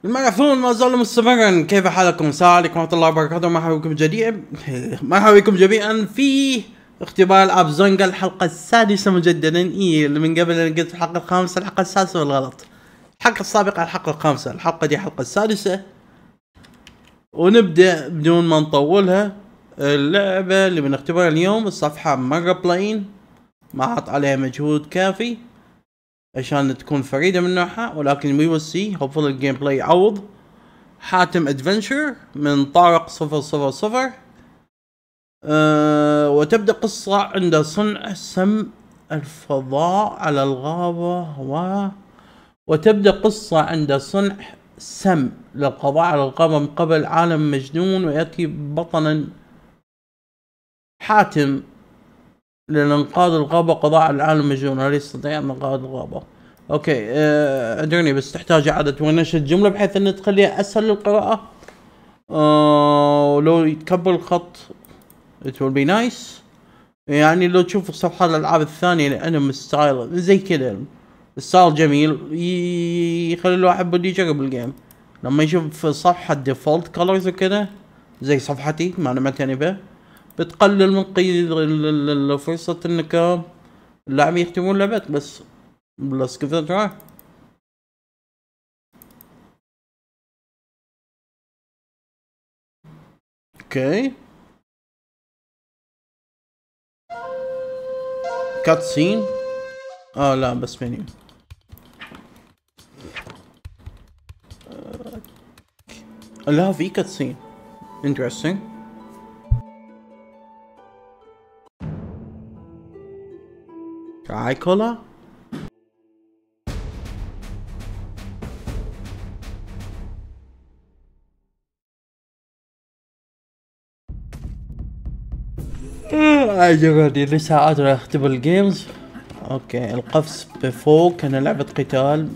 المعرفون ما زال مستمرا. كيف حالكم؟ السلام عليكم ورحمة الله وبركاته. مرحبا بكم جميعا في اختبار العاب زونجا الحلقة السادسة مجددا. اللي من قبل انا قلت الحلقة الخامسة، الحلقة السادسة بالغلط. الحلقة السابقة الحلقة الخامسة، الحلقة دي الحلقة السادسة. ونبدأ بدون ما نطولها. اللعبة اللي بنختبرها اليوم الصفحة مرة بلاين، ما حط عليها مجهود كافي عشان تكون فريدة من نوعها، ولكن we will see. hopefully الجيم بلاي يعوض. حاتم ادفنشر من طارق 000. وتبدأ قصة عند صنع سم الفضاء على الغابة وتبدأ قصة عند صنع سم للقضاء على الغابة من قبل عالم مجنون، ويأتي بطلا حاتم لإنقاذ الغابة، قضاء على العالم المجنون. هل يستطيع أن إنقاذ الغابة؟ اوكي ادريني، بس تحتاج اعادة ونشر الجملة بحيث ان تخليها اسهل للقراءة. ولو يتكبر الخط it will be nice. يعني لو تشوف صفحات الالعاب الثانية لانهم ستايل زي كذا، الستايل جميل، يخلي الواحد بده يجرب الجيم لما يشوف صفحة ديفولت كولرز وكذا زي صفحتي ما انا معتني به، بتقلل من قيد فرصة انك اللاعبين يختمون لعبتك. بس let's give it a try. اوكي كات سين. لا بس منيو. لا في كات سين interesting. رايكولا. اجرني لساعات راح اختبر الجيمز. اوكي القفز بفوق كان لعبة قتال.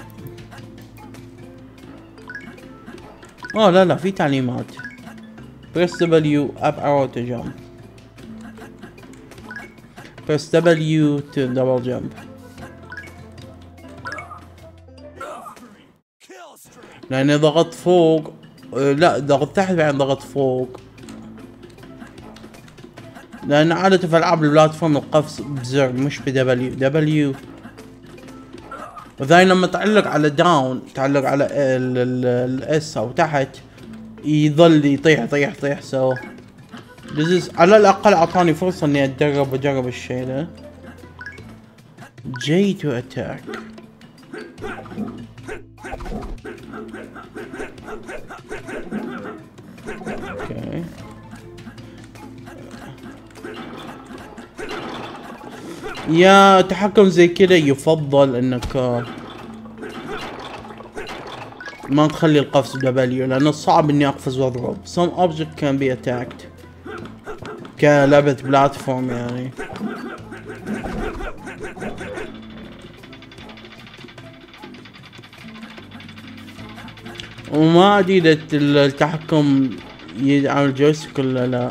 لا في تعليمات. press W up arrow to jump. press W to double jump. لاني ضغطت فوق، لا ضغطت تحت بعدين ضغطت فوق، لان عادة في العاب البلاتفورم القفز بزر مش بدبليو. وثاني لما تعلق على داون، تعلق على الاس او تحت، يظل يطيح سوا. على الاقل اعطاني فرصة اني اجرب الشيء ده. جاي تو اتاك. اوكي يا تحكم زي كذا يفضل انك ما تخلي القفز دبليو، لانه صعب اني اقفز واضرب. some object can be attacked كلعبة بلاتفورم يعني. وما ادري اذا التحكم يدعم الجويستيك ولا لا.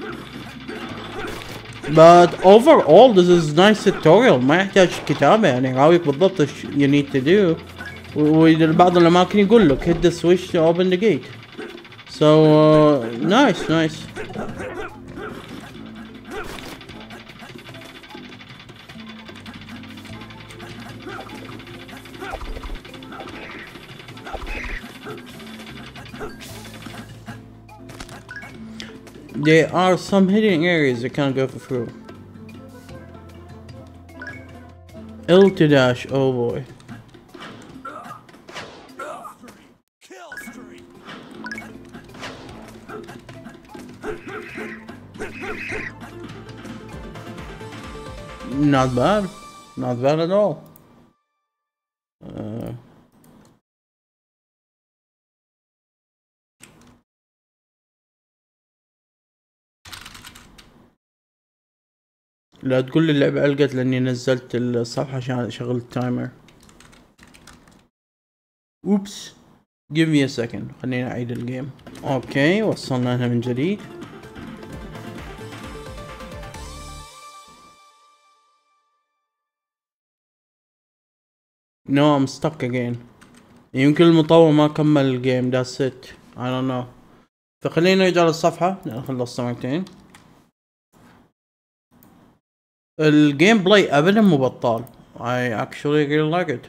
but overall this is nice tutorial، ما يحتاج كتابة يعني، يراويك بالضبط ايش you need to do. وبعض الاماكن يقول لك hit the switch to open the gate. so nice. There are some hidden areas you can't go through. L to dash, oh boy. Not bad at all. لا تقول لي اللعبة علقت لاني نزلت الصفحة عشان اشغل التايمر. اوبس give me a second، خلينا اعيد الجيم. اوكي وصلنا هنا من جديد. No I'm stuck again. يمكن المطور ما كمل الجيم that's it I don't know. فخلينا نرجع للصفحة لأن خلصت مرتين. الجيم بلاي ابدا مو بطال. I actually really like it.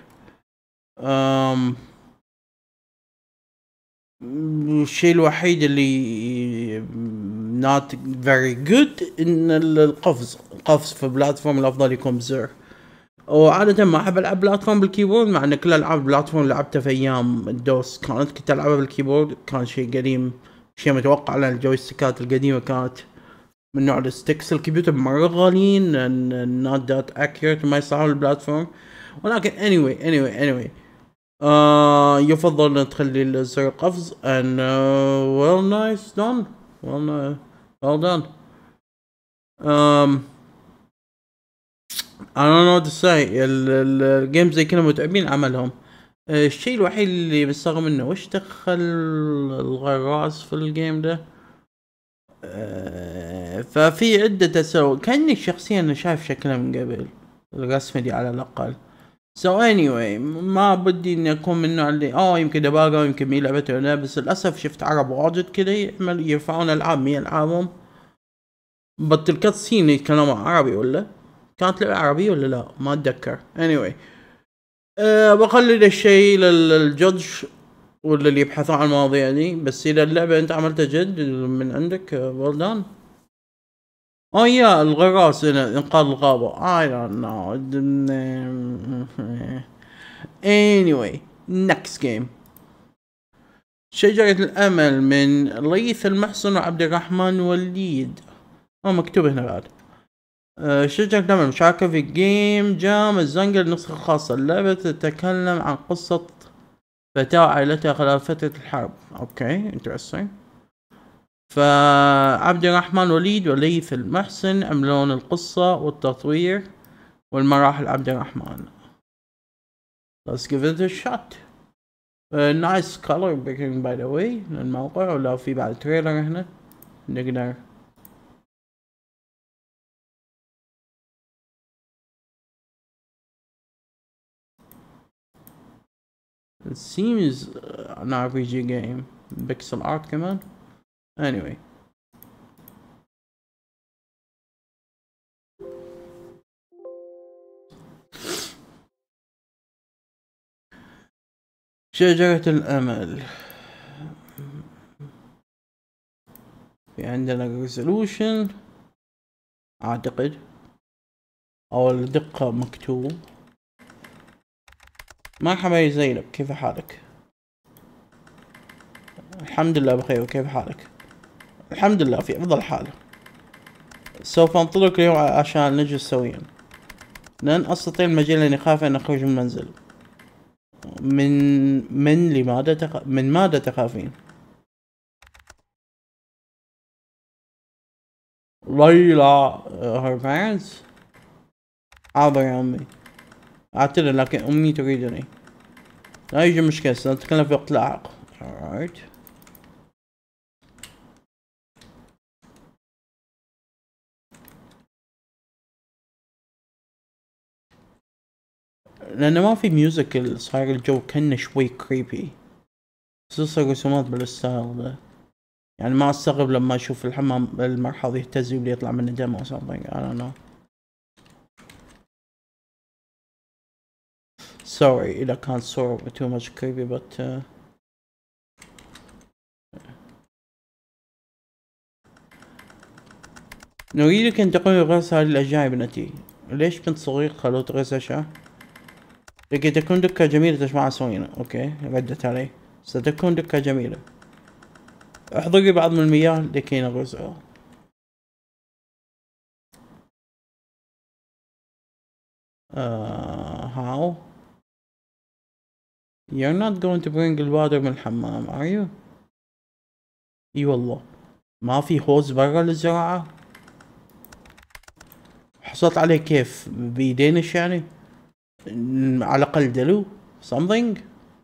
الشيء الوحيد اللي not very good ان القفز في بلاتفورم الافضل يكون بزر. وعادة ما احب العب بلاتفورم بالكيبورد مع ان كل العاب بلاتفورم لعبتها في ايام الدوس كنت العبها بالكيبورد. كان شيء قديم شيء متوقع لان الجويستيكات القديمة كانت من نوع الستيكس. الكمبيوتر مرة غاليين not that accurate ما يصلحون البلاتفورم. ولكن anyway يفضل ان تخلي زر قفز and well nice done well done. I don't know what to say. الجيم زي كذا متعبين عملهم. الشيء الوحيد اللي مستغرب منه وش دخل الغراس في الجيم ده. ففي عدة أسئلة كأني شخصيا أنا شايف شكله من قبل الرسمة دي على الأقل. So anyway ما بدي إني أكون من النوع اللي يمكن دباغة يمكن مي لعبته ولا لا. بس للأسف شفت عرب واجد كذا يرفعون ألعاب مي ألعابهم بط الكاتسين يتكلموا عربي ولا كانت لعبة عربية ولا لا ما أتذكر. anyway بخلي ده الشيء للجدج ولا اللي يبحثون عن المواضيع دي. بس إذا اللعبة أنت عملتها جد من عندك well done. الغراس هنا انقاذ الغابة I don't know. anyway next game. شجرة الأمل من ليث المحسن وعبد الرحمن وليد. مكتوب هنا بعد. شجرة الأمل مشاركة في جيم جام الزنقل النسخة الخاصة. اللعبة تتكلم عن قصة فتاة وعائلتها خلال فترة الحرب. اوكي interesting. فعبد الرحمن وليد وليث المحسن عملون القصة والتطوير والمراحل. عبد الرحمن let's give it a shot. nice color picking by the way للموقع. ولو في بعد تريلر هنا نقدر it seems an RPG game pixel art كمان. anyway شجرة الأمل. في عندنا resolution أعتقد أو الدقة مكتوب. مرحبا يا زينب كيف حالك؟ الحمد لله بخير وكيف حالك؟ الحمد لله في أفضل حال. سوف أنطلق اليوم عشان نجلس سويا. لن أستطيع المجال لأني خايف أن أخرج من المنزل. من ماذا تخافين؟ ليلى her parents. حاضر يا أمي أعتذر لكن أمي تريدني. لا يوجد مشكلة سنتكلم في وقت لاحق. alright. لأنه ما في ميوزيكال صاير الجو كأنه شوي كريبي. خصوصا الرسومات بالستايل ده. يعني ما استغرب لما اشوف الحمام المرحاض يهتز ويبدي يطلع منه دم or something. I don't know. sorry إذا كان صور too much creepy but نريدك أن تقومي بغرس هذه الأشجار يا ابنتي. ليش بنت صغير خلوه تغرس أشجار؟ لكي تكون دكة جميلة تجمعها سوينا. اوكي ردت علي. ستكون دكة جميلة. احضري بعض من المياه لكي نغرسها. how? You're not going to bring the water من الحمام are you? اي والله ما في هوز برا للزراعة. حصلت عليه كيف بيدينش يعني على الاقل دلو something.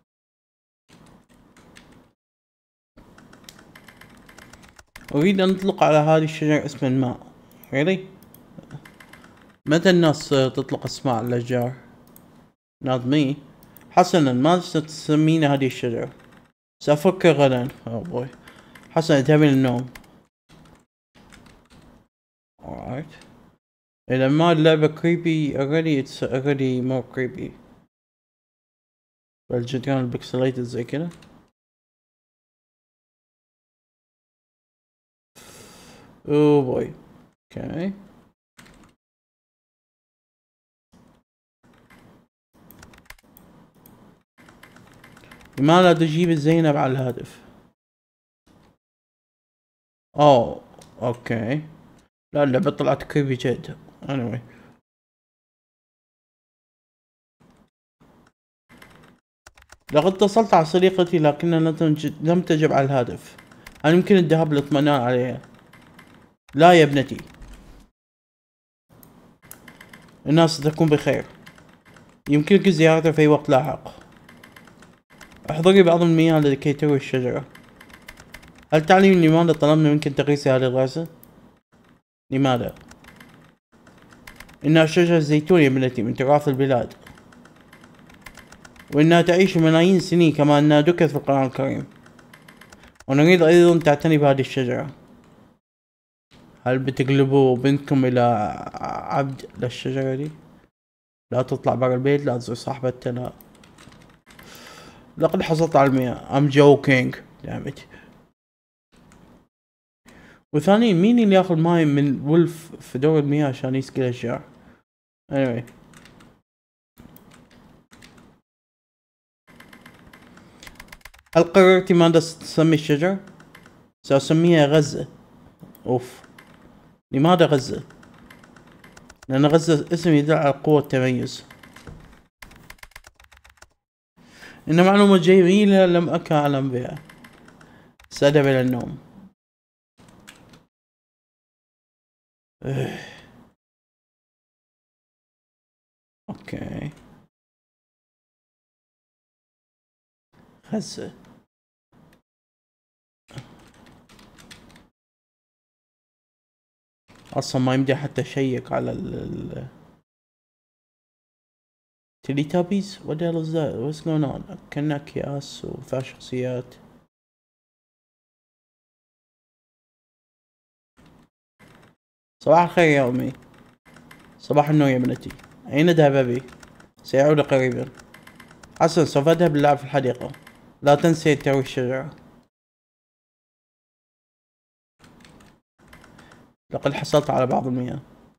اريد ان اطلق على هذه الشجرة اسم الماء. really؟ متى الناس تطلق اسماء الاشجار؟ not me. حسنا، ما تسمين هذه الشجرة؟ سأفكر غدا. بوي. حسنا، اذهبي للنوم. alright. إذا ما اللعبة creepy already it's already more creepy. والجدران البكسليتد زي كده. اوه بوي. اوكي. لماذا تجيب زينب على الهاتف؟ اوه اوكي. لا، اللعبة طلعت كريبي جدا. anyway. لقد اتصلت على صديقتي لكنها لم تجب على الهاتف. هل يمكن الذهاب للاطمئنان عليها؟ لا يا ابنتي، إنها ستكون بخير. يمكنك زيارتها في أي وقت لاحق. احضري بعض المياه لكي تروي الشجرة. هل تعلمين لماذا طلبنا منك أن تغرسي هذه الغرسة؟ لماذا؟ إنها شجرة زيتون يا ابنتي، من تراث البلاد، وإنها تعيش ملايين السنين كما أنها ذكرت في القرآن الكريم. ونريد أيضا تعتني بهذه الشجرة. هل بتقلبوا بنتكم إلى عبد للشجرة دي؟ لا تطلع برا البيت، لا تزور صاحبتها، لا. لقد حصلت على المياه. I'm joking. damn it. وثانيا، مين اللي ياخذ ماي من ولف في دور المياه عشان يسقي الأشجار؟ anyway. هل قررتي ماذا ستسمي الشجر؟ سأسميها غزة. اوف. لماذا غزة؟ لأن غزة اسم يدل على قوة التميز. إن معلومة جميلة لم أكن أعلم بها. سأذهب إلى النوم. اوكي. غزة. اصلا ما يمدي حتى اشيك على ال تيليتابيز. what the hell is that? what's going on؟ كأنها اكياس وفيها شخصيات. صباح الخير يا امي. صباح النور يا ابنتي. اين ذهب ابي؟ سيعود قريبا. حسن، سوف اذهب للعب في الحديقة. لا تنسي تروي الشجرة. لقد حصلت على بعض المياه.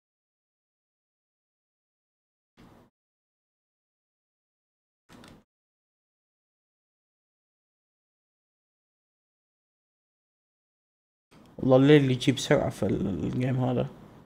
والله الليل يجيب سرعة في الجيم هذا.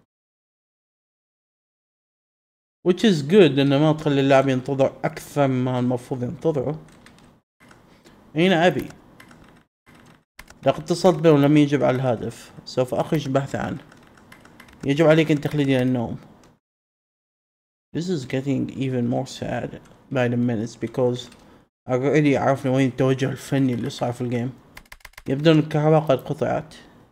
which is good انه ما تخلي اللاعب ينتظر اكثر ما المفروض ينتظره. اين ابي؟ لقد اتصلت به ولم يجب على الهاتف. سوف اخرج البحث عنه. يجب عليك ان تخلدي النوم. This is getting even more sad by the minutes because already عرفنا وين التوجه الفني اللي صار في الجيم. يبدو ان الكهرباء قد قطعت.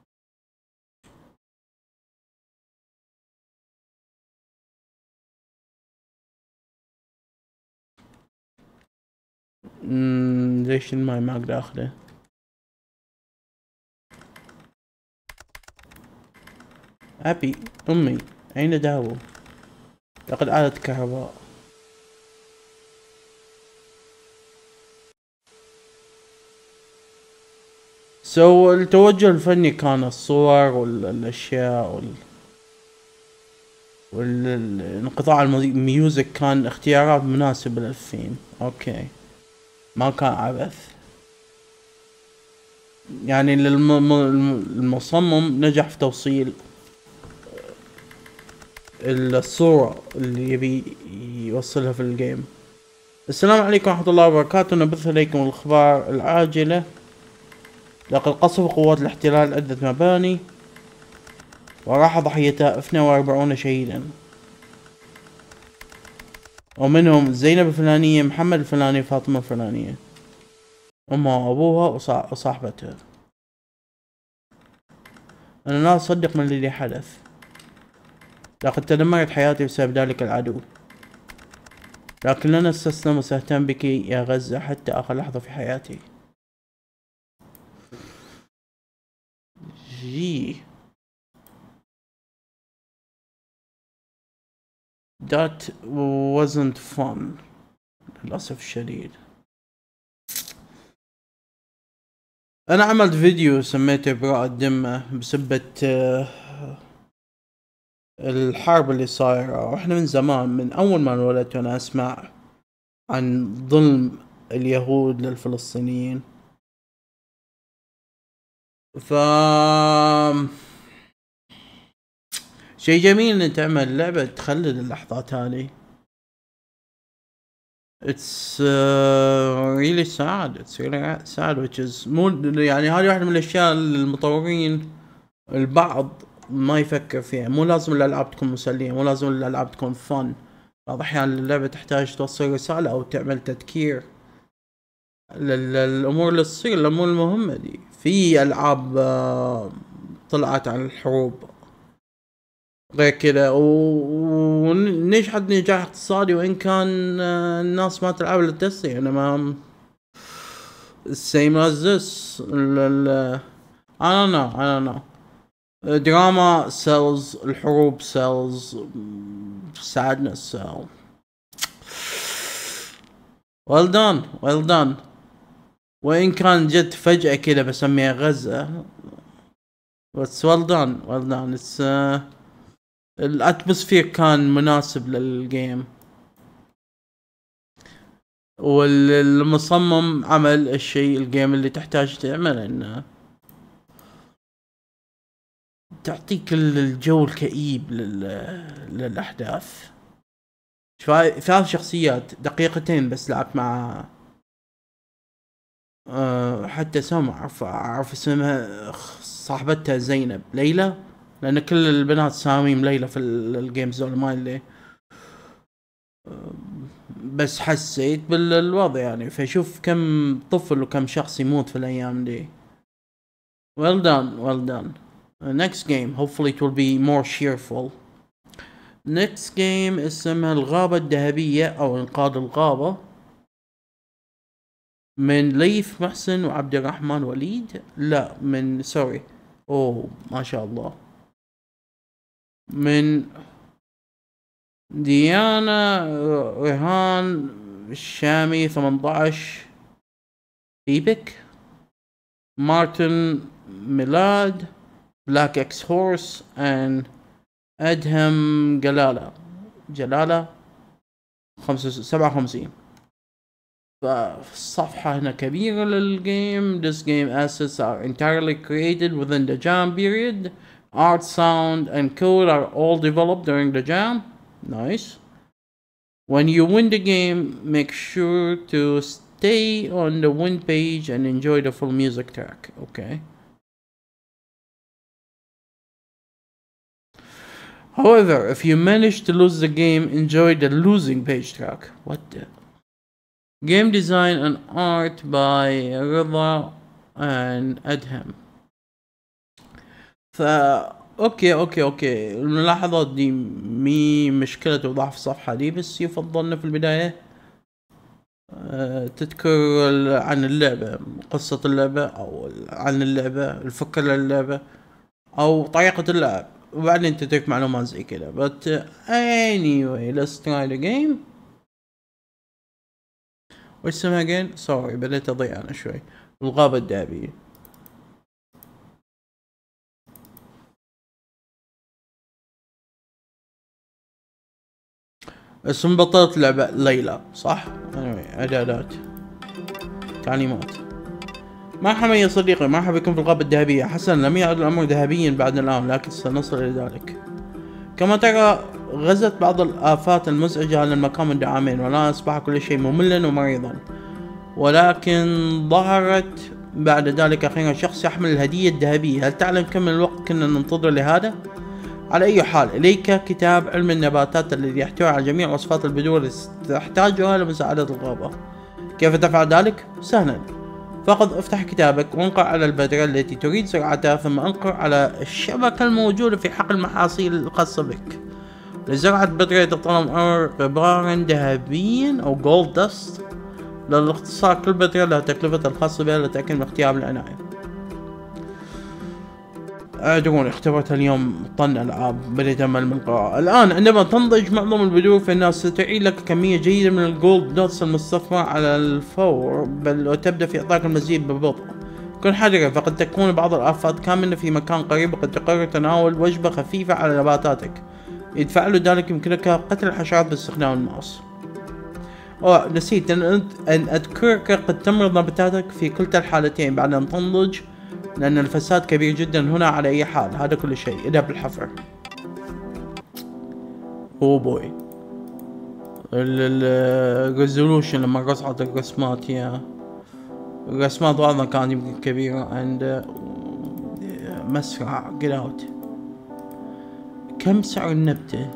ليش الماي ما اقدر اخذه؟ ابي، امي، اين ذهبوا؟ لقد عادت الكهرباء. التوجه الفني كان الصور والاشياء والانقطاع الميوزك كان اختيارات مناسبة للثيم. اوكي، ما كان عبث. يعني المصمم نجح في توصيل الصورة اللي يبي يوصلها في الجيم. السلام عليكم ورحمة الله وبركاته. نبث إليكم الأخبار العاجلة. لقد قصف قوات الاحتلال عدة مباني وراح ضحيتها 42 شهيدا، ومنهم زينب الفلانية، محمد الفلاني، فاطمة الفلانية، أمها وأبوها وصاحبتها. أنا لا أصدق من الذي حدث. لقد تدمرت حياتي بسبب ذلك العدو. لكن لن استسلم وسأهتم بك يا غزة حتى آخر لحظة في حياتي. جي that wasn't fun للأسف الشديد. أنا عملت فيديو سميته براءة الذمة بسبة الحرب اللي صايرة، واحنا من زمان من أول ما انولدت وأنا أسمع عن ظلم اليهود للفلسطينيين. شيء جميل ان تعمل لعبة تخلد اللحظات هذه. It's really sad. It's really sad which is مو يعني هذه واحدة من الأشياء المطورين البعض ما يفكر فيها. مو لازم الألعاب تكون مسلية، مو لازم الألعاب تكون فن. بعض الأحيان اللعبة تحتاج توصل رسالة أو تعمل تذكير للأمور اللي تصير، الأمور المهمة دي. في ألعاب طلعت عن الحروب غير كذا ونجحت نجاح اقتصادي، وإن كان الناس ما تلعب للتسلية. أنا ما same as this. I don't know. Drama sells, الحروب sells, sadness sells. well done. وإن كان جت فجأة كده بسميها غزة بس well done. It's الاتموسفير كان مناسب للجيم، والمصمم عمل الشيء الجيم اللي تحتاج تعمله، انه تعطيك الجو الكئيب للأحداث. ثلاث شخصيات دقيقتين بس لعبت مع حتى سامع أعرف اسمها صاحبتها زينب ليلى، لأن كل البنات ساميم ليلى في الجيمز مالي. بس حسيت بالوضع يعني، فشوف كم طفل وكم شخص يموت في الأيام دي. well done. Next game hopefully it will be more cheerful. Next game اسمها الغابة الذهبية أو إنقاذ الغابة، من ليث محسن وعبد الرحمن وليد. لا من سوري ما شاء الله، من ديانا ريهان الشامي 18 بيبك، مارتن ميلاد بلاك اكس هورس and ادهم جلالة 57. فالصفحة هنا كبيرة للجيم. This game assets are entirely created within the jam period. Art, sound and code are all developed during the jam. Nice. When you win the game, make sure to stay on the win page and enjoy the full music track. Okay. However, if you manage to lose the game, enjoy the losing page track. What the? Game design and art by Rida and Adham. اوكي الملاحظات دي مي مشكلة وضعف الصفحة دي، بس يفضلنا في البداية تذكر عن اللعبة، قصة اللعبة او عن اللعبة، الفكرة للعبة او طريقة اللعب، وبعدين تترك معلومات زي كده. but anyway let's try the game. وش اسمها again؟ sorry بديت اضيع انا شوي. الغابة الذهبية. اسم بطلة اللعبة ليلى صح؟ اعدادات تعليمات. مرحبا يا صديقي، مرحبا بكم في الغابة الذهبية. حسنا، لم يعد الأمر ذهبيا بعد الآن، لكن سنصل إلى ذلك. كما ترى غزت بعض الآفات المزعجة على المكان منذ عامين، والآن أصبح كل شيء مملا ومريضا، ولكن ظهرت بعد ذلك أخيرا شخص يحمل الهدية الذهبية. هل تعلم كم من الوقت كنا ننتظر لهذا؟ على أي حال، إليك كتاب علم النباتات الذي يحتوي على جميع وصفات البذور التي تحتاجها لمساعدة الغابة. كيف تفعل ذلك؟ سهلا، فقط افتح كتابك وانقر على البذرة التي تريد زراعتها، ثم انقر على الشبكة الموجودة في حقل المحاصيل الخاصة بك، لزراعة بذرة يتطلب غبارا ذهبيا أو جولد دست. للاختصار كل بذرة لها تكلفتها الخاصة بها لتأكد من اختيار بالعناية. أدرون اختبرت اليوم طن ألعاب، بديت أمل من القراءة. الآن عندما تنضج معظم البذور فإنها ستعيد لك كمية جيدة من الجولد دوتس المستثمرة على الفور، بل وتبدأ في إعطاك المزيد ببطء. كن حذرا، فقد تكون بعض الآفات كامنة في مكان قريب، وقد تقرر تناول وجبة خفيفة على نباتاتك. إذا فعلوا ذلك يمكنك قتل الحشرات باستخدام الماوس. نسيت أن أذكرك قد تمرض نباتاتك في كلتا الحالتين بعد أن تنضج، لأن الفساد كبير جدا هنا على أي حال. هذا كل شيء. اذهب بالحفر. أوه بوي. الريزولوشن لما قصعت الرسمات، يا الرسمات بعضها كانت يمكن كبيرة. عند مسرع قلاوت. كم سعر النبتة؟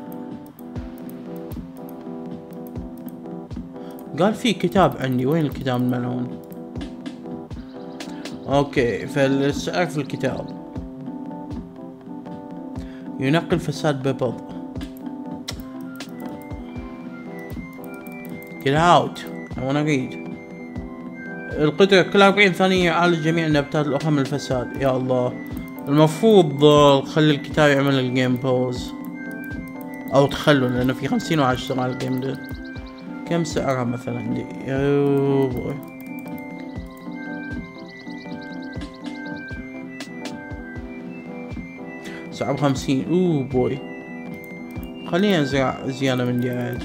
قال في كتاب عندي. وين الكتاب الملعون؟ اوكي، فالسعر في الكتاب. ينقي الفساد ببطء. Get out. I wanna read. القدرة كل 40 ثانية يعالج جميع النباتات الأخرى من الفساد. يا الله، المفروض خلي الكتاب يعمل الجيم بوز، أو تخلوا، لأنه في 50 واحد اشتغل على الجيم ده. كم سعرها مثلا عندي؟ يو بوي. سعر 50. اوه بوي. خلينا ازرع زيادة من دي عاد.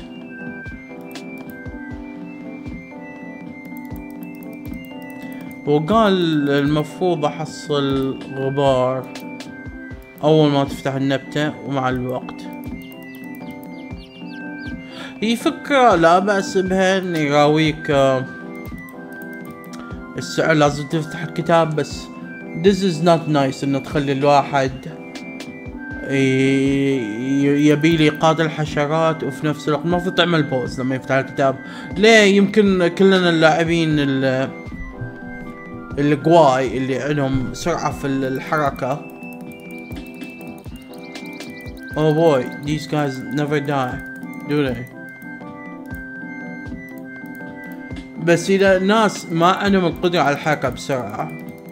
وقال المفروض احصل غبار اول ما تفتح النبتة ومع الوقت. هي فكرة لا بأس بها، ان يراويك السعر. لازم تفتح الكتاب، بس this is not nice انه تخلي الواحد يبيلي يقاتل الحشرات وفي نفس الوقت المفروض تعمل بوز لما يفتح الكتاب. ليه؟ يمكن كلنا اللاعبين القواي اللي عندهم سرعة في الحركة. Oh boy, these guys never die, do they? بس إذا الناس ما عندهم القدرة على الحركة بسرعة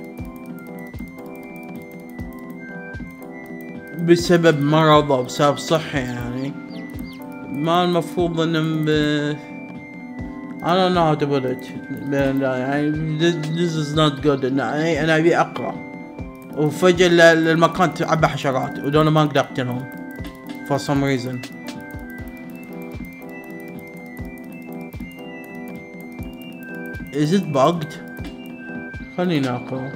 بسبب مرض او بسبب صحي، يعني ما المفروض انهم I don't know how to put it. يعني this is not good. انا ابي اقرا وفجأة المكان تعبى حشرات ودول ما اقدر اقتلهم for some reason. is it bugged؟ خليني اقرا.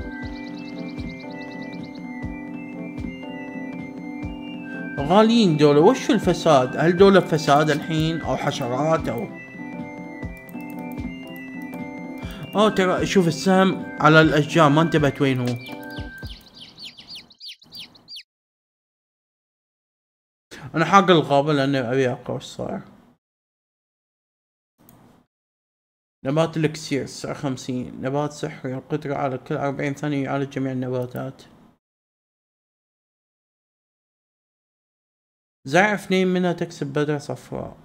غاليين دولة. وشو الفساد؟ هل دولة فساد الحين او حشرات او ترى شوف السهم على الاشجار، ما انتبهت وين هو. انا حاق الغابة لاني ابي اقرا وش صاير. نبات الاكسير السعر 50. نبات سحري القدرة على كل 40 ثانية يعالج جميع النباتات. زرع 2 منها تكسب بذرة صفراء.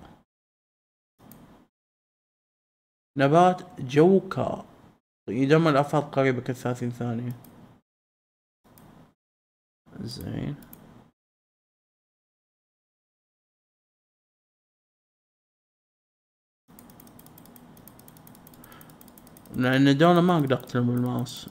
نبات جوكا يدمر الآفات قريبة كل 30 ثانية. زين. لأن دولة ما أقدر أقتلهم بالماوس.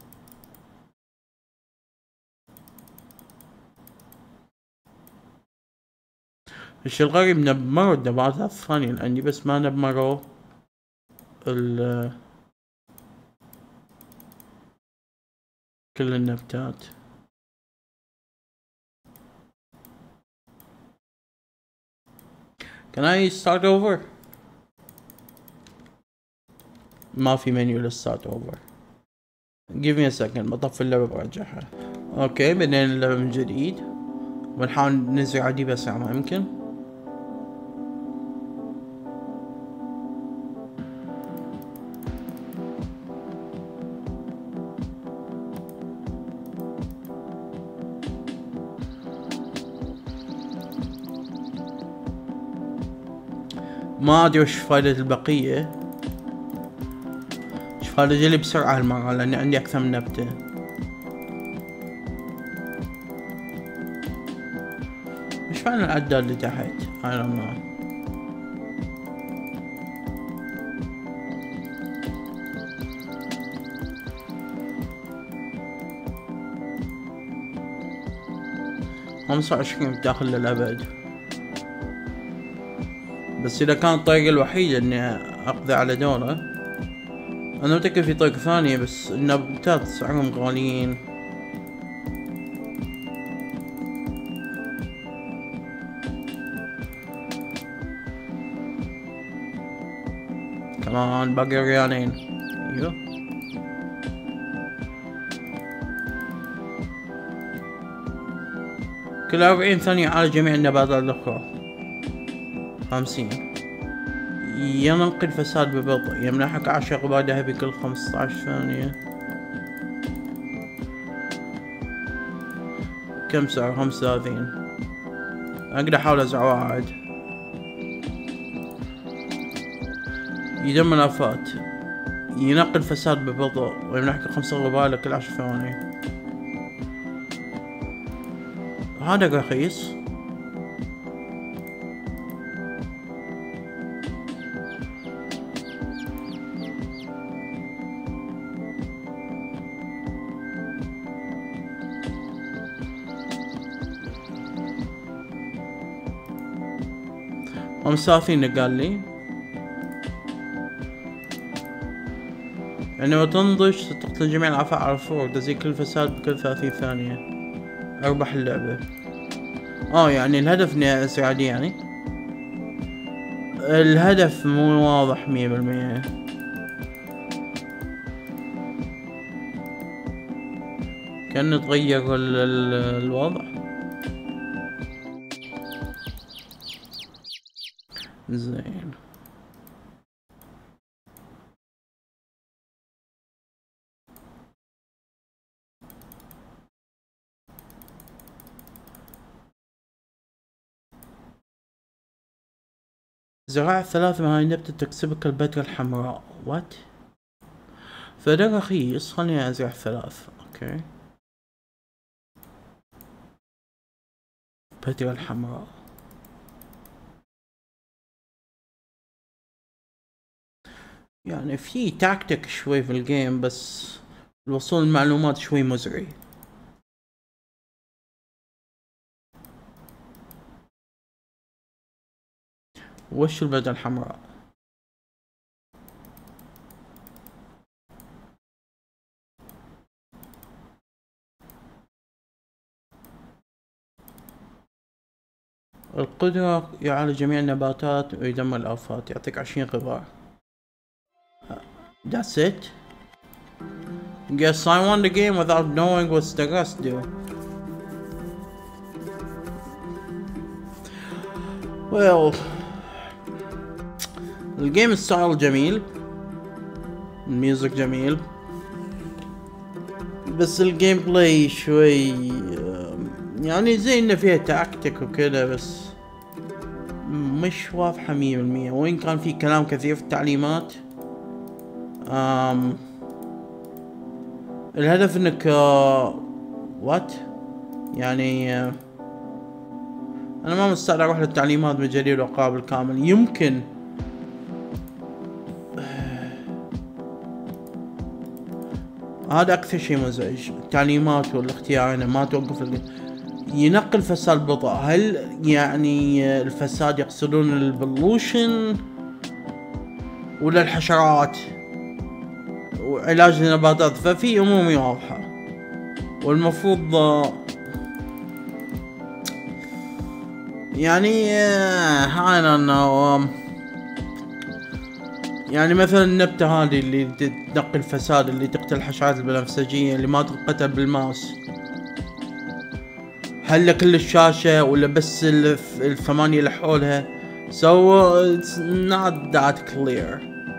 الشي الغريب نبمروا النباتات الثانية اللي عندي، بس ما نبمروا كل النباتات. Can I start over؟ ما في منيو للستارت اوفر. Give me a second، بطفي اللعبة برجعها. اوكي، بدينا اللعبة من جديد ونحاول نزرع دي بأسرع ما يمكن. ما ادري وش فايدة البقية. ايش فايدة جلي بسرعة هالمرة لاني عندي اكثر من نبتة. ايش معنى العداد اللي تحت؟ I don't know. خمسة وعشرين داخل للأبد. بس إذا كان الطريقة الوحيدة إني أقضي على دورة، أنا متأكد في طريقة ثانية بس النباتات سعرهم غاليين. كمان باقي ريالين. أيوه. كل 40 ثانية على جميع النباتات الأخرى. 50. ينقل فساد ببطء، يمنحك 10 غبار ذهبي كل 15 ثانية. كم سعر؟ 35. أقدر أحاول أزرع واحد. يدمر الآفات، ينقل فساد ببطء ويمنحك 5 غبار كل 10 ثواني. هذا رخيص. ومسافين قال لي عندما تنضج تقتل جميع العفاء على الفور، تزيل كل فساد بكل 30 ثانية. اربح اللعبة. يعني الهدف اني اسعد يعني. الهدف مو واضح 100%. كأنه تغير الوضع. زين. زراعة 3 من هاي النبتة تكسبك البذرة الحمراء. وات؟ فده رخيص. خليني ازرع 3. اوكي. البذرة الحمراء. يعني في تاكتيك شوي في الجيم بس الوصول المعلومات شوي مزعج. وش البذرة الحمراء؟ القدرة يعالج جميع النباتات ويدمر الآفات، يعطيك 20 غبار. That's it. Guess I won the game without knowing what the rest do. Well, الجيم ستايل جميل، الميوزك جميل، بس الجيم بلاي شوي يعني زي انه فيها تاكتيك وكذا بس مش واضحة 100%. وين كان في كلام كثير في التعليمات. الهدف انك وات يعني انا ما مستعد اروح للتعليمات من جديد واقابل كامل. يمكن هذا اكثر شيء مزعج، التعليمات والاختيار انه ما توقف ينقل فساد ببطء. هل يعني الفساد يقصدون البلوشن ولا الحشرات وعلاج النباتات؟ ففي امور واضحة والمفروض يعني I don't know. يعني مثلا النبتة هذه اللي تنقي الفساد، اللي تقتل الحشرات البنفسجية، اللي ما تنقتل بالماوس، هل كل الشاشة ولا بس الثمانية اللي حولها؟ So it's not that clear.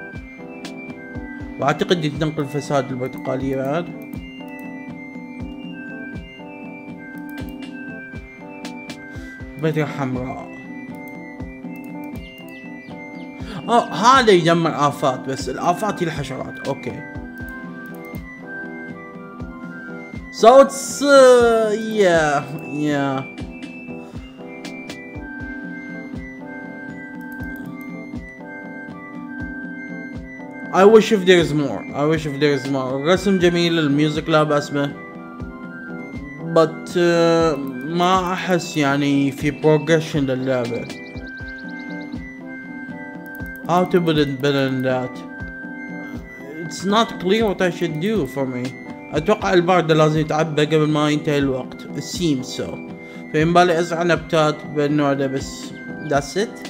واعتقد تنقل الفساد البرتقالية بعد. بذرة حمراء. هذا يجمع آفات، بس الآفات هي الحشرات. اوكي. So it's yeah. I wish if there is more. الرسم جميل، الميوزك لا بأس به. but ما أحس يعني في progression للعبة. How to put it better than that? It's not clear what I should do for me. أتوقع البارد لازم يتعبى قبل ما ينتهي الوقت. It seems so. فينبالي أزرع نباتات بالنوع ده بس. That's it.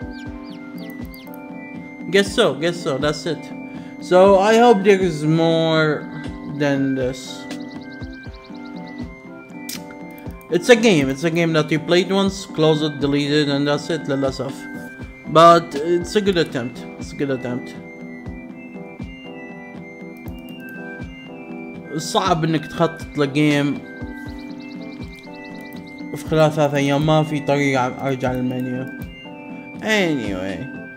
Guess so. That's it. So I hope there is more than this. It's a game that you played once, close it, delete it, and that's it. للأسف. But it's a good attempt. صعب انك تخطط لجيم في خلال 3 ايام، ما في طريقة ارجع للمنيو. Anyway.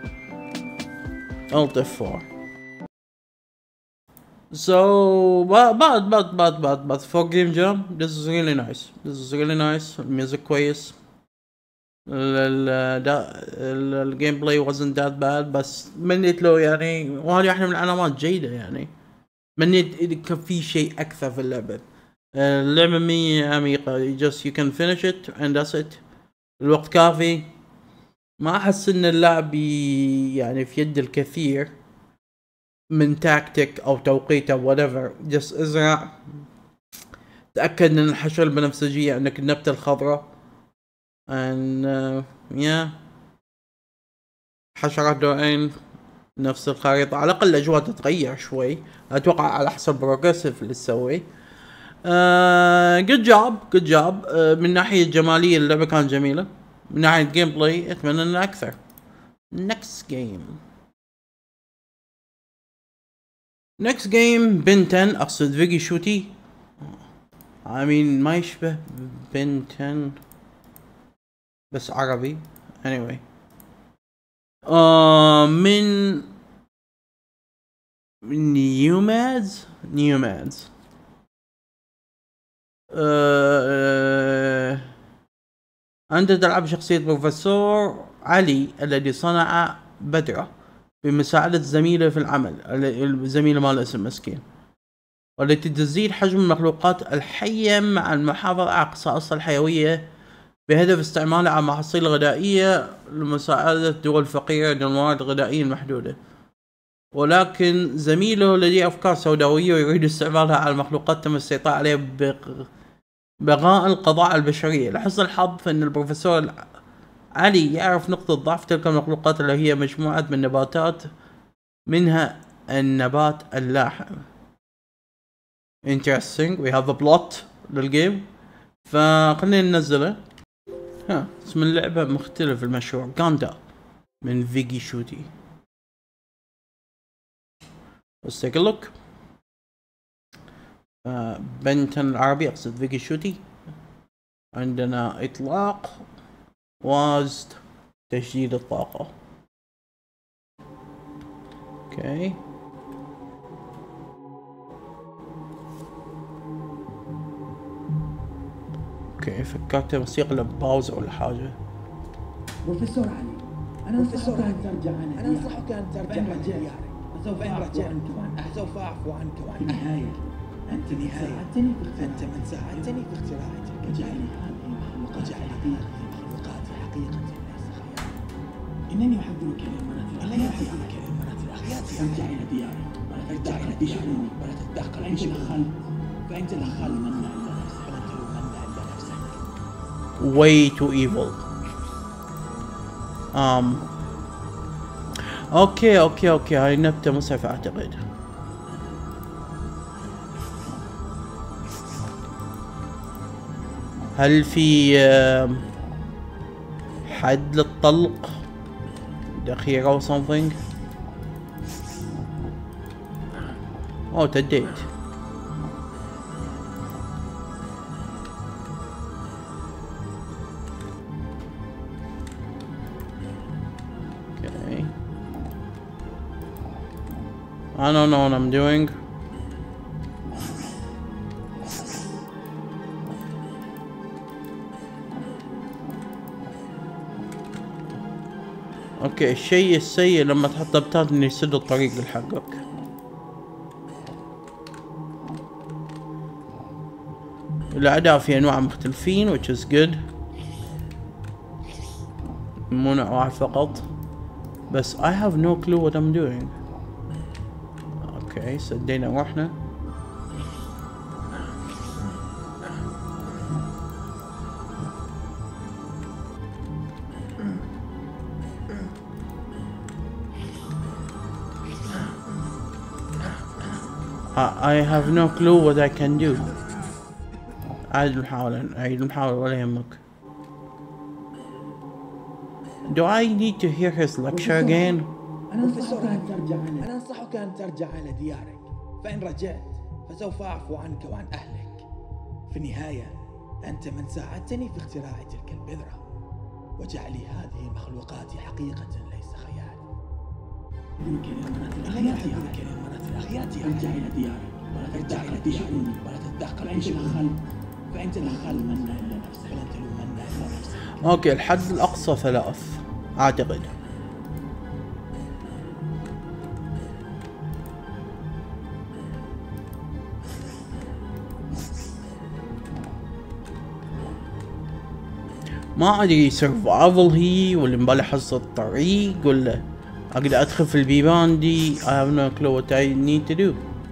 Alt F4. So but for game jam this is really nice. الميوزك كويس. الجيم بلاي wasn't that bad، بس منيت له يعني، وهذه واحدة من العلامات جيدة يعني. منيت إذا كان في شيء أكثر في اللعبة. اللعبة مية عميقة. you can finish it and that's it. الوقت كافي. ما أحس إن اللعب يعني في يد الكثير من تاكتيك أو توقيت أو whatever. just ازرع، تأكد من الحشرة البنفسجية، إنك النبتة الخضراء and yeah. حشرات دورين نفس الخريطة، على الأقل الأجواء تتغير شوي. أتوقع على حسب بروجريسيف اللي تسوي. good job. من ناحية جمالية اللعبة كانت جميلة. من ناحية جيم بلاي أتمنى أنه أكثر. next game بن 10. أقصد فيجي شوتي. ما يشبه بن 10 بس عربي. anyway. من نيومادز. أنت تلعب شخصية بروفيسور علي الذي صنع بدرة بمساعدة زميله في العمل، الزميل مال اسم مسكين، والتي تزيد حجم المخلوقات الحية مع المحافظة على خصائصها الحيوية بهدف استعمالها على محاصيل غذائية لمساعدة الدول الفقيرة للموارد الغذائية المحدودة. ولكن زميله لديه أفكار سوداوية ويريد استعمالها على المخلوقات تم السيطرة عليها بغاء القضاء على البشرية. لحسن الحظ فإن البروفيسور علي يعرف نقطة ضعف تلك المخلوقات اللي هي مجموعة من نباتات، منها النبات اللاحم. interesting. we have a plot للجيم، فخلينا ننزله. اسم اللعبة مختلف. المشروع غاندا من فيجي شوتي. let's take a look. بنتن العربي، أقصد فيجي شوتي. عندنا إطلاق وازد تجديد الطاقة. اوكي. فكرت موسيقى لباوز ولا حاجة. بروفيسور علي، أنا أنصحك أن ترجع عن ديارك. سوف أعفو عنك في النهاية. أنت من ساعدتني في اختراعك وجعل هذه المخلوقات حقيقة ليس خيالا. إنني أحذرك للمنازل الأخيار. ارجع إلى ديارك ولا تتدخل فإن تدخلت منع لنفسك. way too evil. اوكي هاي نبتة مسعفة اعتقد. هل في حد للطلق دقيقة او something؟ تديت. I don't know what I'm doing. اوكي الشيء السيء لما تحط بتات انه يسد الطريق لحقك. الاعداء في انواع مختلفين which is good. مو نوع واحد فقط. بس I have no clue what I'm doing. اوكي سدينا روحنا. I have no clue what I can do. عيد المحاولة ولا يهمك. Do I need to hear his lecture again? أنا أنصحك أن ترجع إلى ديارك، فإن رجعت فسوف أعفو عنك وعن أهلك. في النهاية أنت من ساعدتني في اختراع تلك البذرة وجعل هذه المخلوقات حقيقة ليس خيال. يمكن المرة الأخيرة ترجع إلى ديارك ولا تتدخل في الخلق، فإن تدخل منا إلا نفسك ولن تلومنا إلا نفسك. اوكي الحد الأقصى 3 أعتقد. ما ادري سرفايفل هي ولا مبالي حصة الطريق ولا اقدر ادخل في البيبان دي. I have no clue what I need to do.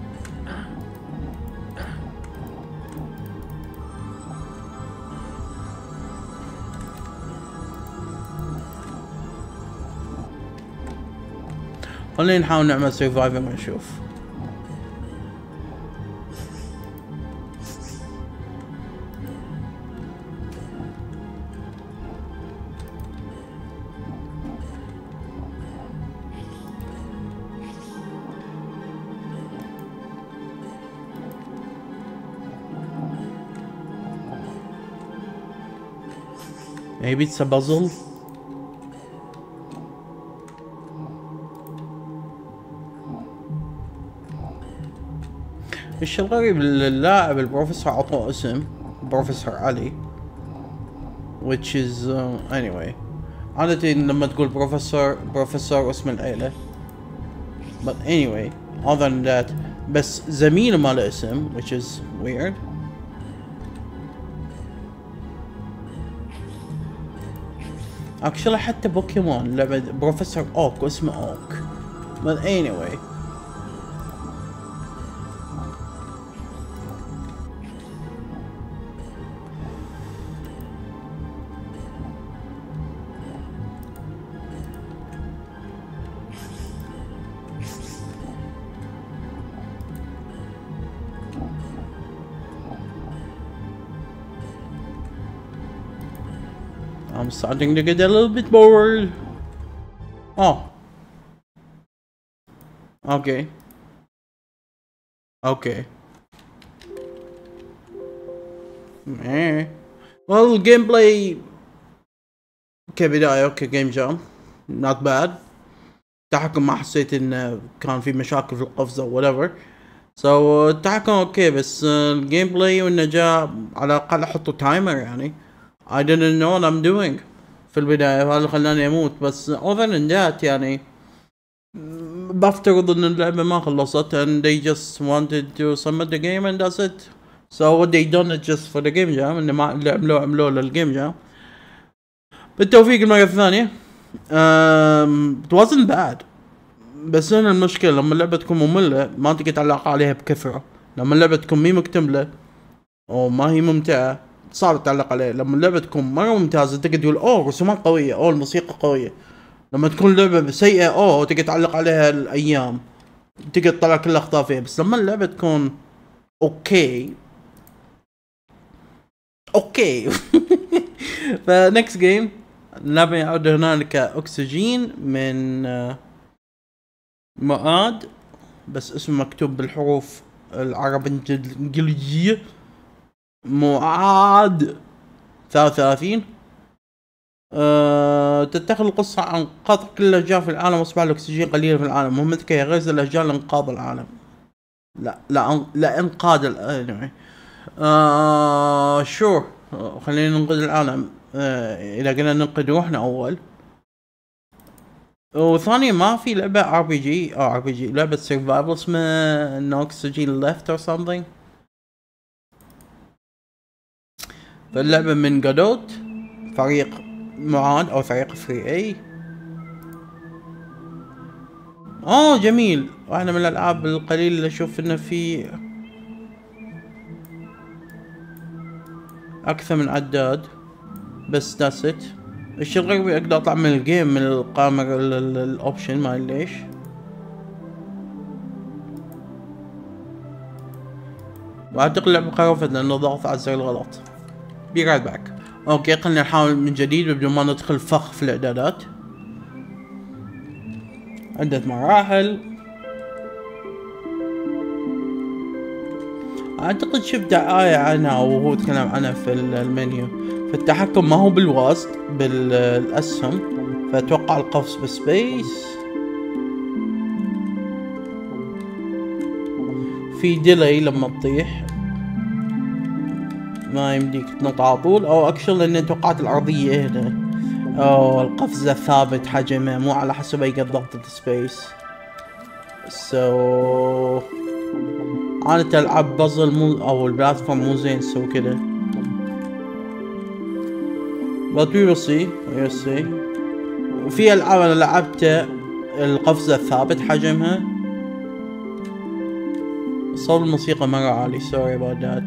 خلينا نحاول نعمل سرفايفل ونشوف. Maybe it's a puzzle. الشي الغريب اللاعب البروفيسور عطوه اسم بروفيسور علي which is anyway عادة لما تقول بروفيسور اسم العيلة but anyway other than that بس زميله ما له اسم which is weird. actually حتى بوكيمون لعبة بروفيسور اوك واسمه اوك but anyway I'm starting to get a little bit bored. Oh. Okay. Okay. Well, gameplay كبداية اوكي جيم جام not bad. التحكم ما حسيت ان كان في مشاكل في القفزة whatever. So التحكم اوكي بس الجيم بلاي والنجاة على الاقل احطوا تايمر يعني. I didn't know what I'm doing في البداية هذا اللي خلاني اموت بس other than that يعني بفترض ان اللعبة ما خلصت and they just wanted to submit the game and that's it. So what they done it just for the game jam ان ما اللي عملوه للجيم جام. بالتوفيق المرة الثانية. It wasn't bad بس هنا المشكلة لما اللعبة تكون مملة ما تقدر تعلق عليها بكثرة. لما اللعبة تكون مي مكتملة او ما هي ممتعة صعب تعلق عليه. لما اللعبة تكون مرة ممتازة تقدر تقول اوه رسومات قوية اوه الموسيقى قوية. لما تكون لعبة سيئة اوه تقدر تعلق عليها الايام تقدر تطلع كل الاخطاء فيها. بس لما اللعبة تكون اوكي فنكست جيم اللعبة يعود هنالك اكسجين من مؤاد بس اسمه مكتوب بالحروف العربية الانجليزية معاد 33 تتخذ القصة عن قطع كل الأشجار في العالم وأصبح الأكسجين قليلا في العالم. مهمتك هي غرز الأشجار لإنقاذ العالم. لا إنقاذ العالم. شور. خلينا ننقذ العالم. إذا قلنا ننقذ روحنا أول. وثانيا ما في لعبة RPG لعبة سرفايفل اسمها No Oxygen Left or something. فاللعبة من جادوت، فريق معاد او فريق 3A. جميل. واحدة من الالعاب القليلة اللي اشوف انه في اكثر من عداد، بس that's it. الشي الغريب اقدر اطلع من الجيم من القائمة الاوبشن، ما ليش. واعتقد اللعبة خرفت لانه ضغط على الزر الغلط. be right back. اوكي خلينا نحاول من جديد بدون ما ندخل فخ في الاعدادات. عدة مراحل. اعتقد شفت دعاية عنها وهو تكلم عنها في المنيو. فالتحكم ما هو بالوسط، بالاسهم. فاتوقع القفز بسبيس. في ديلي لما تطيح، ما يمديك تنط على طول. او اكشن لان توقعت الارضية هنا. القفزة ثابت حجمه مو على حسب اي ضغطة سبيس. عادة العاب بازل او البلاتفورم مو زين تسوي كده. but we will see. وفي العاب انا لعبتها القفزة ثابت حجمها. صوت الموسيقى مرة عالي. sorry about that.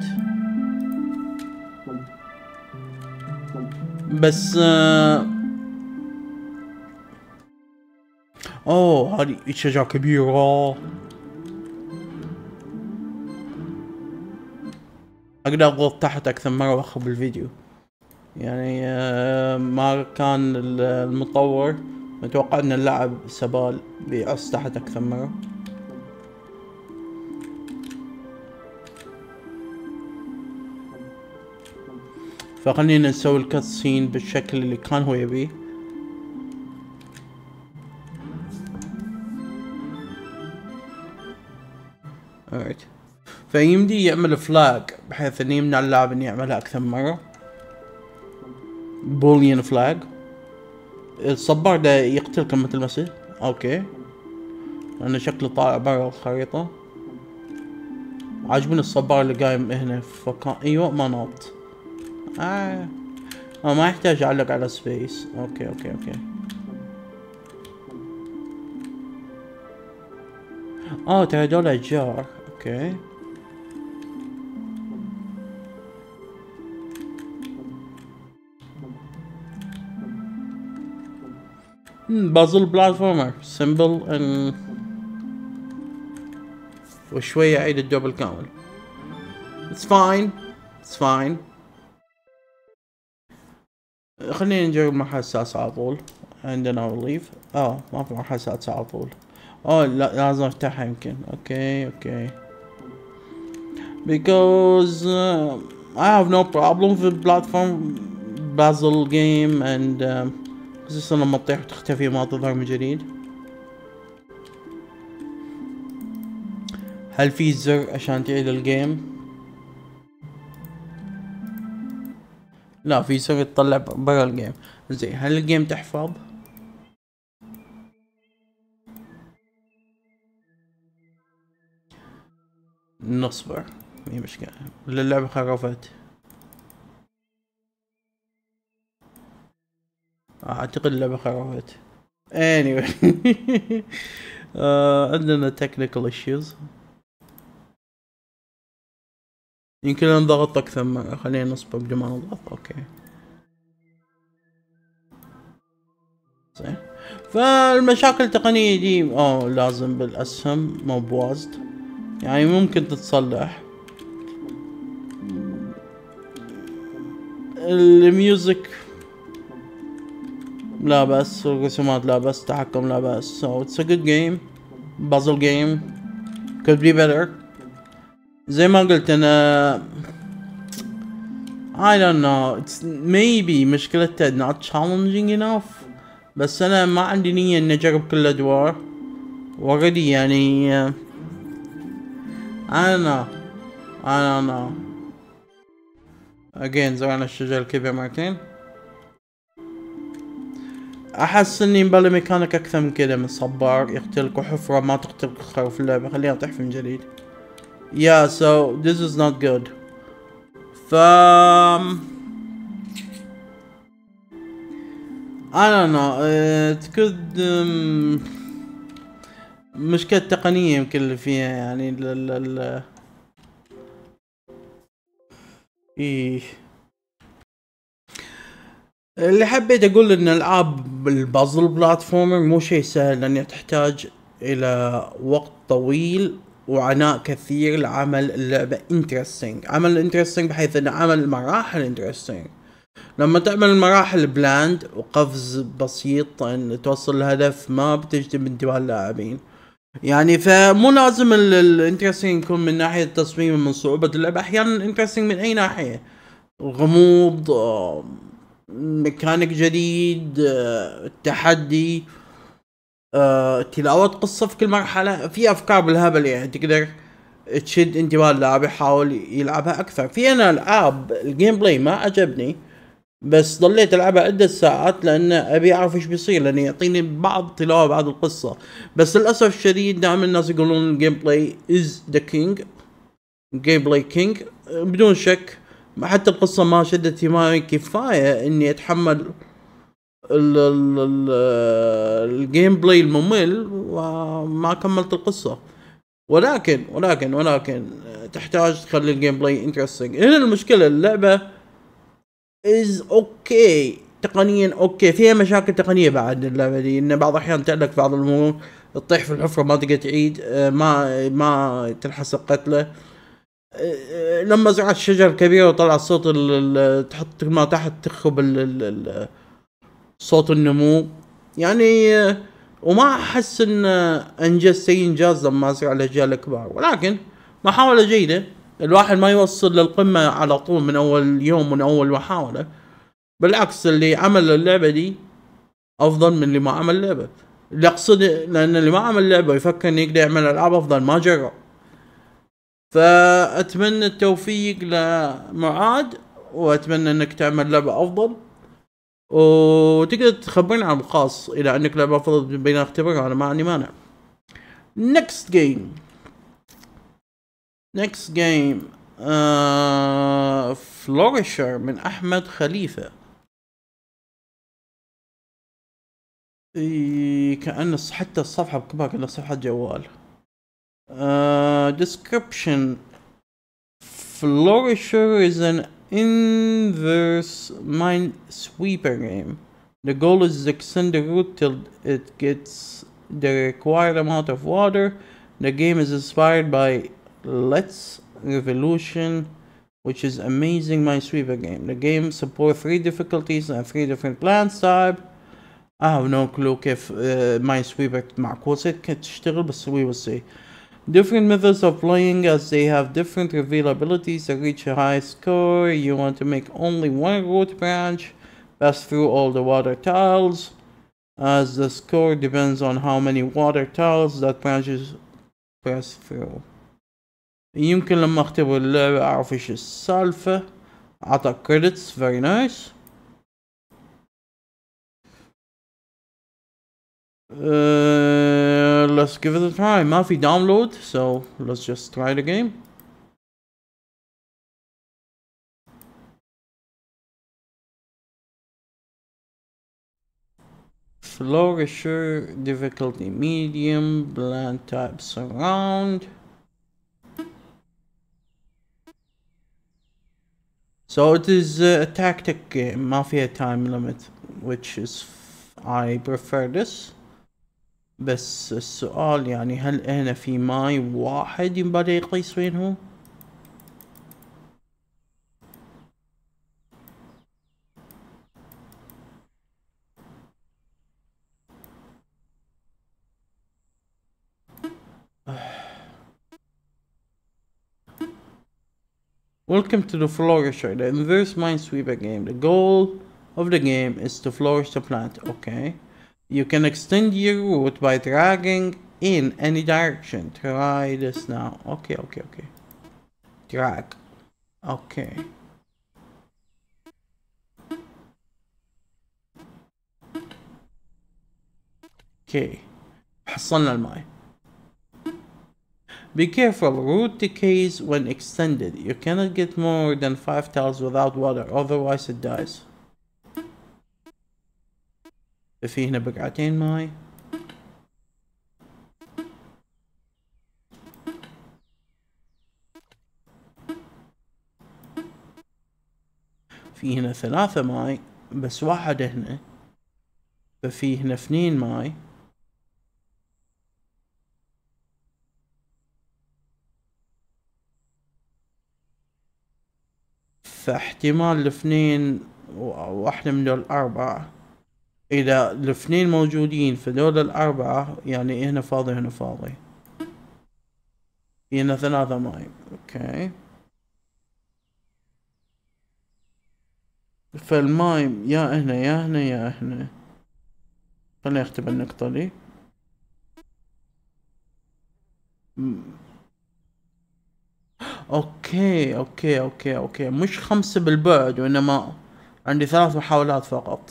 بس هذه شجرة كبيرة. اقدر اضغط تحت اكثر مرة واخرب الفيديو. يعني ما كان المطور متوقع ان اللعب سبال بيعص تحت اكثر مرة. فخلينا نسوي الكاتسين بالشكل اللي كان هو يبيه. alright. فيمدي يعمل فلاج بحيث انه يمنع اللاعب انه يعملها اكثر مرة. بوليان فلاج. الصبار ده يقتلك لما تلمسه. اوكي. لانه شكله طالع برا الخريطة. عاجبني الصبار اللي قايم هنا في مكان. ايوه ما نط. ما يحتاج اعلق على سبيس. اوكي. ترى هدول اشجار. اوكي. بازل بلاتفورمر سمبل وشوية اعيد الدوبل كامل. It's fine. خلينا نجرب مرحلة السادسة على طول. عندنا leave. ما في مرحلة السادسة على طول. لا لازم افتحها يمكن. اوكي. Because I have no problem with platform puzzle game and خصوصا لما تطيح وتختفي ما تظهر من جديد. هل في زر عشان تعيد الجيم؟ لا في زر تطلع برا الجيم. زين هل الجيم تحفظ؟ نصبر مي مشكلة ولا اللعبة خرفت؟ اعتقد اللعبة خرفت. anyway عندنا technical issues. يمكن نضغط اكثر مرة. خلينا نصبر بدون ما نضغط. اوكي زين. فالمشاكل التقنية دي لازم بالاسهم مو بوازد. يعني ممكن تتصلح. الميوزك لا بس، الرسومات لا بس، تحكم لا بس. so it's a good game. puzzle game could be better. زي ما قلت انا I don't know. It's maybe مشكلته not challenging enough. بس انا ما عندي نية اني اجرب كل الادوار. already يعني I don't know. I don't know. again زرعنا الشجر الكبير مرتين. احس اني مبلي ميكانيك اكثر من كذا من صبار يختلق حفرة ما تختلق خرف في اللعبة. خليها تحفي من جديد. yeah so this is not good. ف I don't know. it could مشكلة تقنية يمكن اللي فيها يعني ايه. اللي حبيت اقول ان العاب البازل بلاتفورمر مو شيء سهل لانها تحتاج الى وقت طويل وعناء كثير لعمل اللعبة انترستينج. عمل انترستينج بحيث ان عمل مراحل انترستينج. لما تعمل المراحل بلاند وقفز بسيط ان توصل الهدف ما بتجذب انتباه اللاعبين. يعني فمو لازم الانترستينج يكون من ناحية التصميم من صعوبة اللعبة. احيانا الانترستينج من اي ناحية. الغموض ميكانيك جديد التحدي تلاوة قصة في كل مرحلة. في افكار بالهبل يعني تقدر تشد انتباه اللاعب يحاول يلعبها اكثر. في انا العاب الجيم بلاي ما عجبني بس ضليت العبها عدة ساعات لان ابي اعرف ايش بيصير لان يعطيني بعض تلاوة بعض القصة. بس للاسف الشديد دائما الناس يقولون الجيم بلاي از ذا كينج. جيم بلاي كينج بدون شك. حتى القصة ما شدت اهتمامي كفاية اني اتحمل الجيم بلاي الممل وما كملت القصة. ولكن تحتاج تخلي الجيم بلاي انترستنج. هنا المشكلة اللعبة از اوكي تقنيا اوكي. فيها مشاكل تقنية بعد اللعبة دي ان بعض الاحيان تعلق بعض الامور تطيح في الحفرة ما تقدر تعيد ما تلحسب قتله. لما زرعت الشجر الكبير وطلع صوت تحط ما تحت تخب صوت النمو يعني. وما احس ان انجز شيء انجاز لما ازرع الاجيال الكبار. ولكن محاولة جيدة. الواحد ما يوصل للقمة على طول من اول يوم من اول محاولة. بالعكس اللي عمل اللعبة دي افضل من اللي ما عمل لعبة. اللي اقصد لان اللي ما عمل لعبة يفكر انه يقدر يعمل العاب افضل ما جرب. فاتمنى التوفيق لمعاد واتمنى انك تعمل لعبة افضل وتقدر تخبرني عن الخاص اذا عندك لعبة افضل بين اختبرها. انا ما عندي مانع. next game فلوريشر من احمد خليفة. كأن حتى الصفحة بكبر كأنها صفحة جوال. description Flourisher is an inverse minesweeper game. The goal is to extend the route till it gets the required amount of water. The game is inspired by Let's Revolution, which is amazing minesweeper game. The game supports 3 difficulties and 3 different plants type. I have no clue كيف minesweeper معكوسة تشتغل بس we will see. Different methods of playing as they have different reveal abilities to reach a high score. You want to make only one root branch, pass through all the water tiles, as the score depends on how many water tiles that branches pass through. يمكن لما اختبر اللعبة اعرف ايش السالفة. عطى credits very nice. Let's give it a try. ما في download so let's just try the game. Flourisher difficulty medium, plant type surround. So it is a tactic game ما فيها time limit which is I prefer this. بس السؤال يعني هل هنا في ماي واحد ينبغي يقيس وينهم؟ Welcome to the Flourisher, the inverse minesweeper game. The goal of the game is to flourish the plant. Okay. You can extend your root by dragging in any direction. Try this now. Okay. Drag. Okay. Okay. حصلنا الماء. Be careful, root decays when extended. You cannot get more than 5 tiles without water, otherwise it dies. في هنا بقعتين ماي. في هنا 3 ماي بس واحد هنا. ففي هنا 2 ماي. فاحتمال الاثنين واحدة من دول 4. إذا الاثنين موجودين في دول 4 يعني هنا فاضي هنا فاضي. هنا 3 ماي. اوكي. فالماي يا هنا يا هنا يا هنا. خليني اختبر النقطة دي. اوكي مش 5 بالبعد وانما عندي 3 محاولات فقط.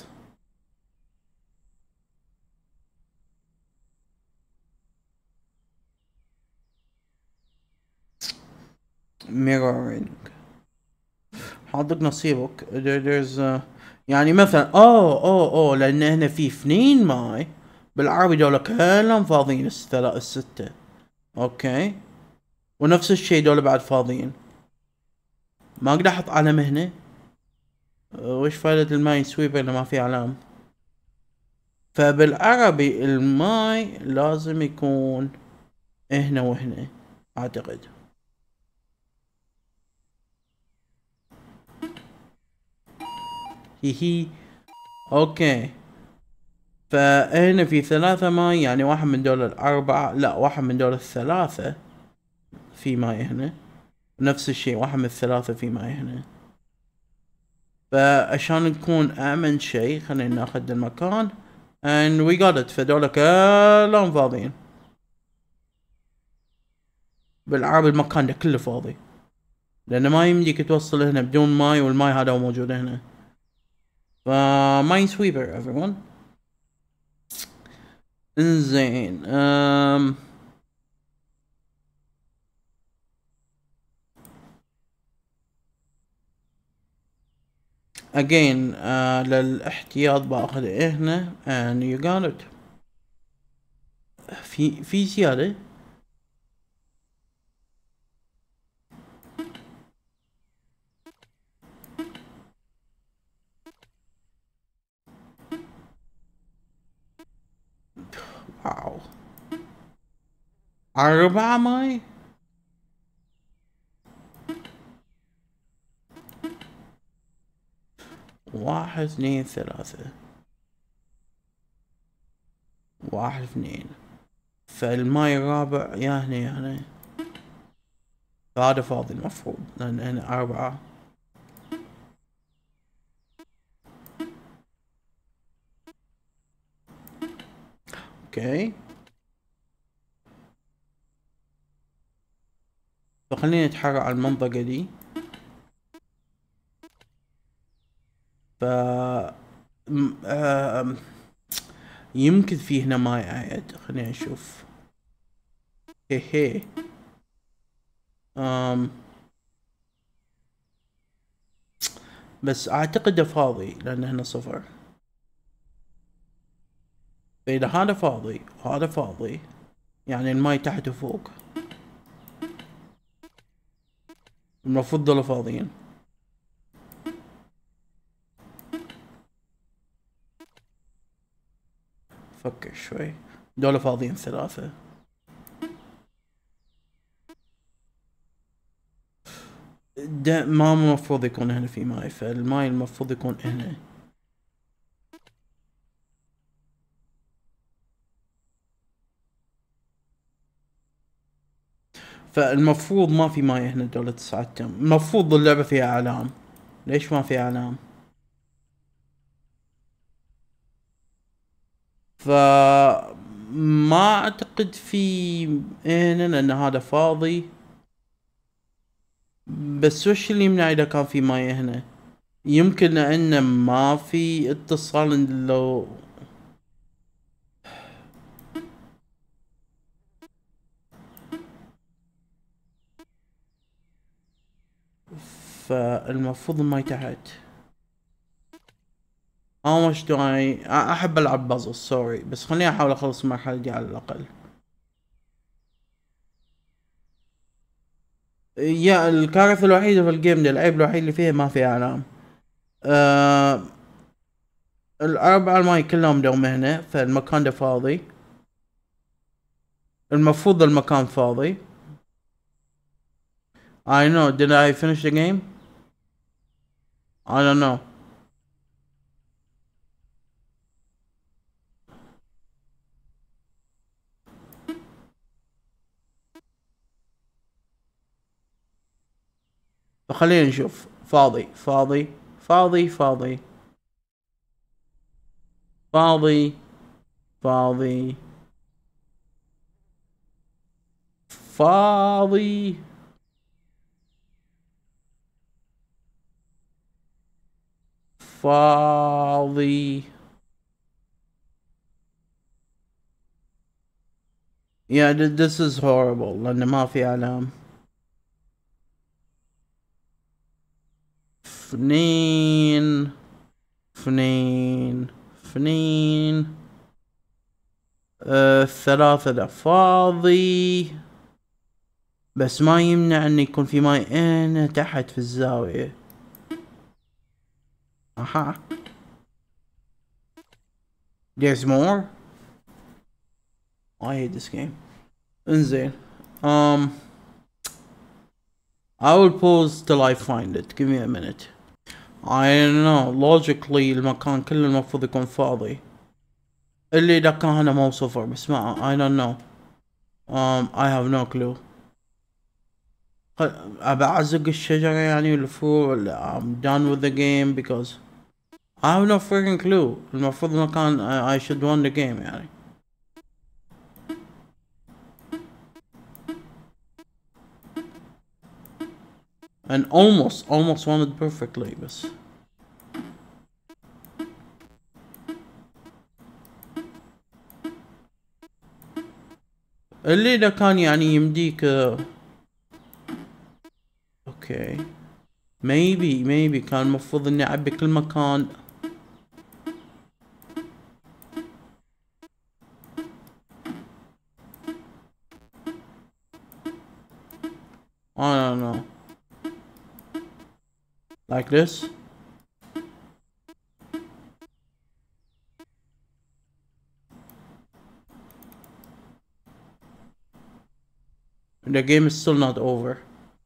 mirroring. حاضر نصيبك. there's يعني مثلا لان هنا في 2 ماي بالعربي دول كلهم فاضيين الستة. اوكي. ونفس الشي دول بعد فاضيين. ما اقدر احط علم هنا. وش فائدة الماي سويبر اذا ما في علام؟ فبالعربي الماي لازم يكون هنا وهنا اعتقد. هي اوكي. فهنا في 3 ماي يعني واحد من دول 4 لا واحد من دول 3 في ماي هنا. نفس الشيء واحد من 3 في ماي هنا. فعشان نكون امن شيء خلينا ناخذ المكان and we got it. فدول كلهم فاضيين. بالعربي المكان ده كله فاضي لانه ما يمديك توصل هنا بدون ماي والماي هذا موجود هنا. ماين سويبر everyone. انزين again للاحتياط باخذ هنا and you got it. في زيادة. واو 4 ماي. 1 2 3 1 2. فالماي الرابع يا هنا يا هنا. فهذا فاضي المفروض لان هنا 4. اوكي. فخلينا نتحرك على المنطقة دي. ف يمكن في هنا ماي قاعد. خلينا نشوف. هي بس اعتقد فاضي لان هنا 0. فاذا هذا فاضي وهذا فاضي يعني الماي تحت وفوق المفروض دول فاضيين. فكر شوي. دول فاضيين 3. ده ما المفروض يكون هنا في ماي. فالماي المفروض يكون هنا. فالمفروض ما في ماي هنا دولة الساعتم. المفروض اللعبة فيها اعلام. ليش ما في اعلام؟ ما اعتقد في هنا لان هذا فاضي. بس وش اللي يمنع اذا كان في ماي هنا؟ يمكن لان ما في اتصال لو فالمفروض الماي تحت. how much do I احب العب بازل سوري، بس خليني احاول اخلص المرحلة دي على الاقل. يا الكارثة الوحيدة في الجيم ده، العيب الوحيد اللي فيها ما في اعلام. آه الاربعة الماي كلهم دوم هنا، فالمكان ده فاضي. المفروض المكان فاضي. I know, did I finish the game? I don't know. فخلينا نشوف. فاضي فاضي فاضي فاضي فاضي فاضي فاضي فاضي. Yeah, this is horrible لأن ما في إعلام. اثنين اثنين اثنين ثلاثة ده فاضي، بس ما يمنع ان يكون في ماي هنا تحت في الزاوية. اها there's more. I hate this game. انزين I will pause till I find it. Give me a minute. I don't know logically المكان كله المفروض يكون فاضي اللي اذا كان هنا مو صفر، بس ما I don't know. I have no clue. ابى اعزق الشجرة يعني والفروع ولا I'm done with the game because I have no freaking clue. المفروض المكان I should win the game يعني. and almost won it perfectly بس اللي اذا كان يعني يمديك اوكي maybe كان المفروض اني اعبي كل مكان. I don't know. Like this. The game is still not over.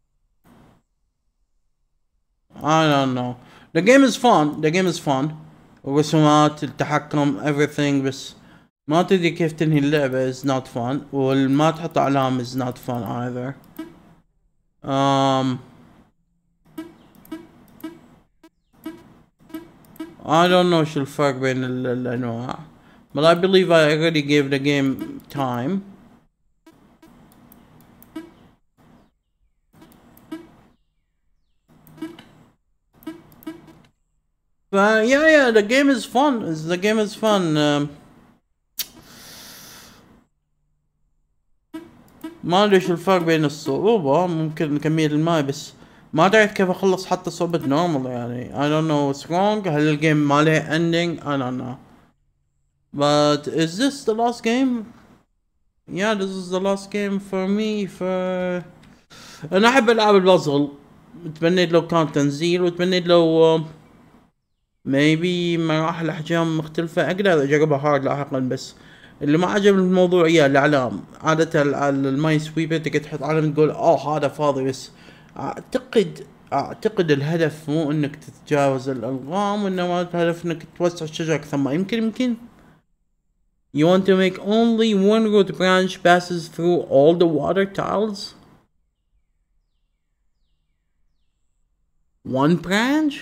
I don't know. The game is fun. الرسومات التحكم everything، بس ما تدري كيف تنهي اللعبة is not fun، وما تحط اعلام is not fun either. I don't know شو الفرق بين الانواع. But I believe I already gave the game time. Yeah, the game is fun. ما ادري شو الفرق بين الصعوبة، ممكن كمية الماي، بس ما تعرف كيف اخلص حتى صعوبة نورمال يعني. I don't know what's wrong. هل الجيم ما له ending؟ I don't know. But is this the last game? Yeah, this is the last game for me. انا احب العاب البازل. تمنيت لو كان تنزيل، وتمنيت لو maybe مراحل احجام مختلفة اقدر اجربها هارد لاحقا. بس اللي ما عجب الموضوع الاعلام. عادة الماي سويبر تقدر تحط علم تقول هذا فاضي، بس اعتقد الهدف مو انك تتجاوز الالغام، وانما الهدف انك توسع الشجرة اكثر ما يمكن. You want to make only one root branch passes through all the water tiles. one branch?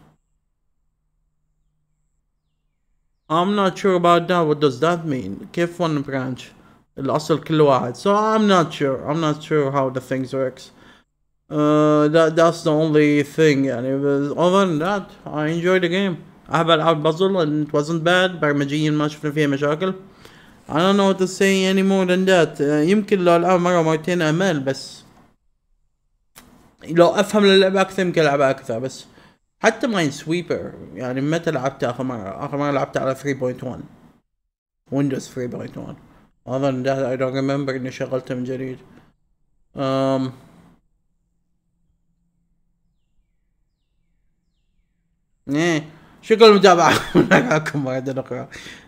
I'm not sure about that. What does that mean? كيف one branch؟ الأصل كل واحد. So I'm not sure. I'm not sure how the things works. That's the only thing يعني. Other than that, I enjoyed the game. أحب ألعب بازل and it wasn't bad. برمجيا ما شفنا فيها مشاكل. I don't know what to say any more than that. يمكن لو ألعب مرة مرتين أمل، بس لو أفهم اللعبة أكثر يمكن ألعبها أكثر. بس حتى ماين سويبر يعني متى لعبت آخر مرة لعبت على 3.1 ويندوز 3.1. other than that I don't remember إني شغلته من جديد. شكرا للمتابعة. معكم مرة أخرى.